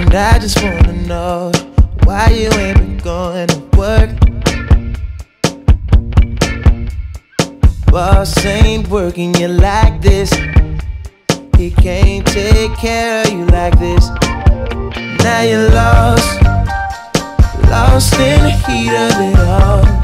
And I just wanna know why you ain't been going to work. Boss ain't working you like this. He can't take care of you like this. Now you're lost in the heat of it all.